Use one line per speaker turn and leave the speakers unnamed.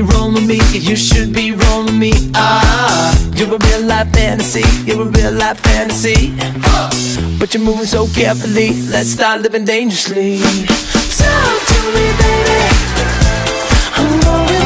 rolling with me, you should be rolling with me. Ah, you're a real life fantasy, you're a real life fantasy. But you're moving so carefully, let's start living dangerously. Talk to me, baby, I'm going